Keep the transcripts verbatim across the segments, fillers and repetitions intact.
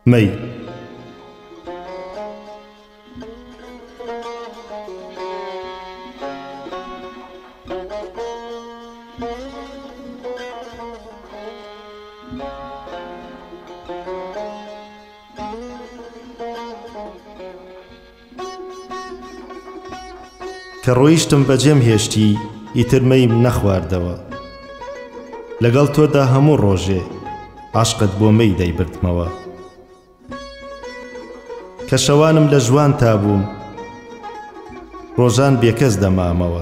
مەی کە ڕۆیشتم بەجێم هێشتی ئیتر مەیم نەخواردەوە لەگەڵ تۆدا هەموو ڕۆژێ عاشقت بۆ مەی دەیبردمەوە کە شەوانم لە ژوان تابووم ڕۆژان بێکەس دەمامەوە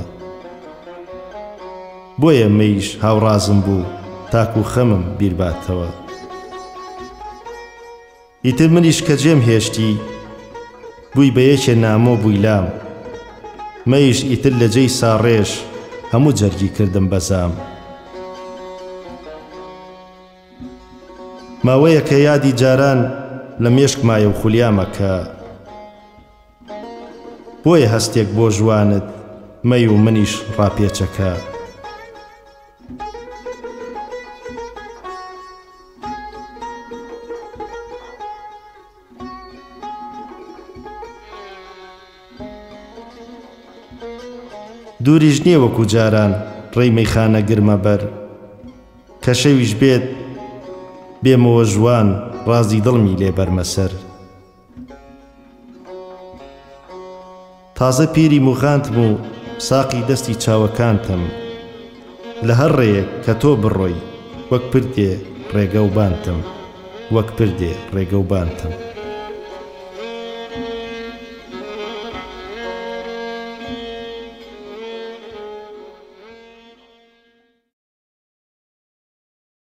بۆیە مەیش هاوڕازم بوو تاکو خەمم بیرباتەوە ئیتر منیش کە جێم هێشتی بووی بە یەکێ نامۆ بووی لام مەیش ئیتر لە جێی ساڕێش هەموو جەرگی کردم بەزام ماوەیە کە یادی جاران لە مێشک مایە و خولیامەکە بۆیە هەستێک بۆ ژوانت مەی و منیش ڕاپێچەکە دووریش نییە وەکو جاران ڕێی مەیخانە گرمە بەر کە شەویش بێت بێمەوە ژوان ڕازی دڵمی لێ بەرمەسەر تازە پیری موغاندم و ساقی دەستی چاوەکانتم لە هەر ڕێیەک کە تۆ بڕۆی وەک پردێ ڕێگە و بانتم وەک پردێ ڕێگە و بانتم